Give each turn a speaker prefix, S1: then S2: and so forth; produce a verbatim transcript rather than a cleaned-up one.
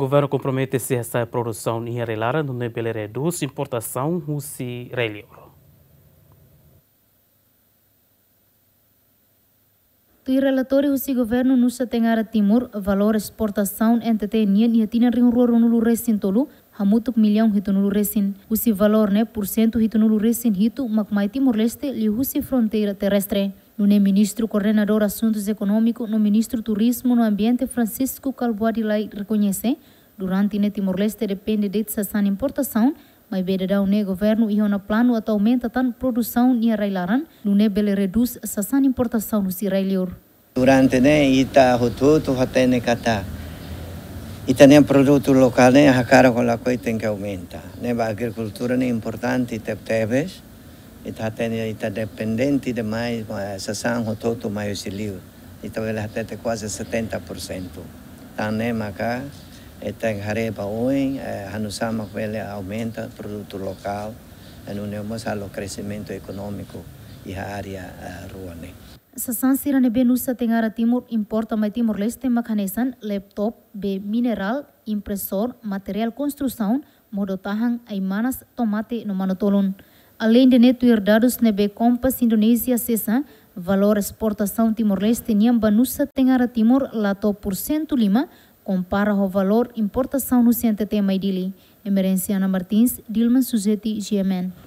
S1: governo compromete-se a essa produção em Arelara, no nível reduz importação Russi Relior.
S2: O relatório do governo Nusa Tenggara Timur valor exportação entre nian e tina ring roro nulu resin tolu hamutuk milhão hito nulu resin usi valor né por cento hito nulu resin hito makmai Timor Leste li husi fronteira terrestre. No ministro coordenador assuntos econômicos no ministro turismo no ambiente Francisco Calbuadilai reconhece durante ne Timor Leste depende de essa importação mas beda o ne governo e o plano atu aumenta tan produção ni railaran no ne bele reduz essa importação no sirailior.
S3: Durante ne ita hututu hatene kata ita ne produto local ne hakara com la coita que aumenta ne ba agricultura ne importante te teves ita hatene ita dependente de mais sasan hututu mais silio ita vela hatete quase setenta por cento tan ne maka ita hareba hoje hanusama vele aumenta produto local e não nemos ao crescimento econômico e a área rural.
S2: Sasan sirane be Nusa Tenggara Timur importa mai Timor Leste makanesan laptop be mineral impressor material construção modo tahan aimanas tomate no manotolon. Além de neto dados nebe Compass Indonesia sesa valor exportação Timor Leste niamba Nusa Tenggara Timur lato por cento lima compara o valor importação no C N T T Maidili. Emerenciana Martins, Dilman Suzeti, G M N.